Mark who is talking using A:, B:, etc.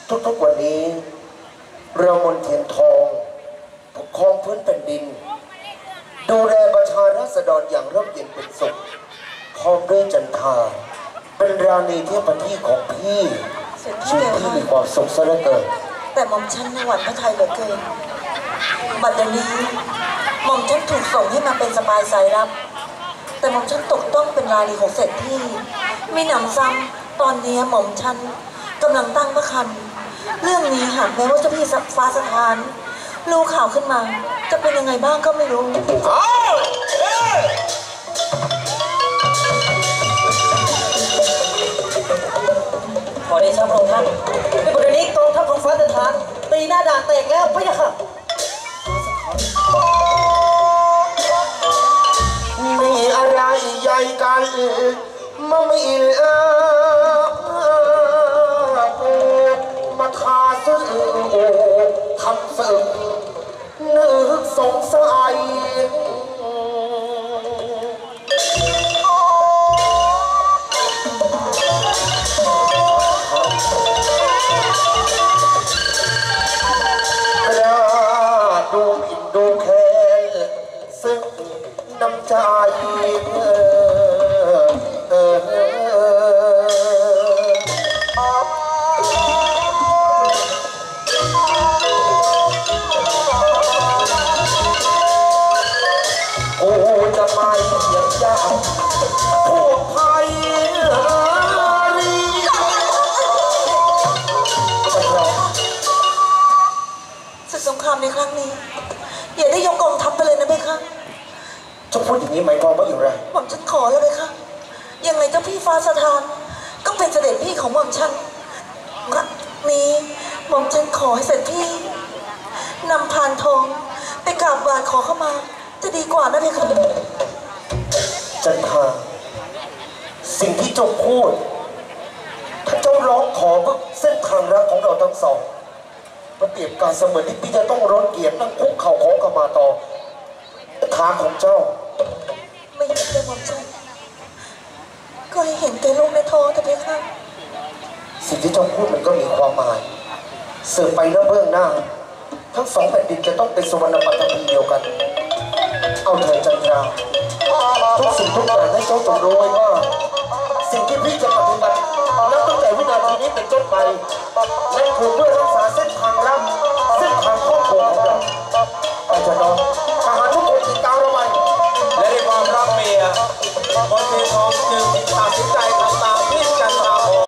A: ทุกๆวันนี้เรือมนเทียนทองปกครองพื้นแผ่นดินดูแลประชาราษฎรอย่างร่มเย็นเป็นสุขพร้อมด้วยจันทราเป็นราณีเทพที่ของพี่ชีวิตที่มีความสุขซะเหลือเกิน
B: แต่หม่อมฉันในหวั่นพระทัยเหลือเกินบัดนี้หม่อมฉันถูกส่งให้มาเป็นสปายสายลับแต่หม่อมฉันตกต้องเป็นราณีของเศรษฐีไม่หนำซ้ำตอนนี้หม่อมฉันกำลังตั้งพระครรภ์เรื่องนี้หากแม้ว่าเจ้าพี่ฟ้าสถานรู้ข่าวขึ้นมาจะเป็นยังไงบ้างก็ไม่รู้ขอเดชะพระองค์ท่านในบริเวณนี้กองทัพของฟ้าสถานตีหน้าด่านแตกแล้วพะยะค่ะ
A: มีอะไรใหญ่กันมาไม่มาทาซื้อทำศึกนึกสงสัยดูอินดูแค่ซึ่งน้ำใจกูจะไม่เยียดยาพวกไทย
B: ศึกสงครามในครั้งนี้อย่าได้ยกกองทัพไปเลยนะเบคะ
A: จะพูดอย่างนี้หมายความว่าอย่างไร
B: หม่อมฉันขอแล้วเบคะยังไงเจ้าพี่ฟ้าสถานก็เป็นเสด็จพี่ของหม่อมฉันครั้งนี้หม่อมฉันขอให้เสด็จพี่นำพานทองไปกราบไหว้ขอเข้ามาจะดีกว่านะเบคะ
A: จันทราสิ่งที่เจ้าพูดถ้าเจ้าร้องขอเพื่อเส้นทางรักของเราทั้งสองมันเปรียบการเสมือนที่พี่จะต้องร้อนเกียรตินั่งคุกเข่าขอขมาต่อทางของเจ้า
B: ไม่เห็นเลยหม่อมฉันก็ให้เห็นแกลูกในท้องแต่เพียงแค่
A: สิ่งที่เจ้าพูดมันก็มีความหมายสืบไปหน้าเบื้องหน้าทั้งสองแผ่นดินจะต้องเป็นสุวรรณปัตตภีเดียวกันเอาเถิดจันทราทุกสิ่งทุกอย่างให้เจ้าจงรู้ไว้ว่าสิ่งที่พี่จะปฏิบัตินับตั้งแต่วินาทีนี้เป็นต้นไปนั่นคือเพื่อรักษาเส้นทางลับเส้นทางครอบครัวของเราอาจารย์น้องทหารทุกคนติดตามเราไป
C: และในความรักเมียคนเททองจึง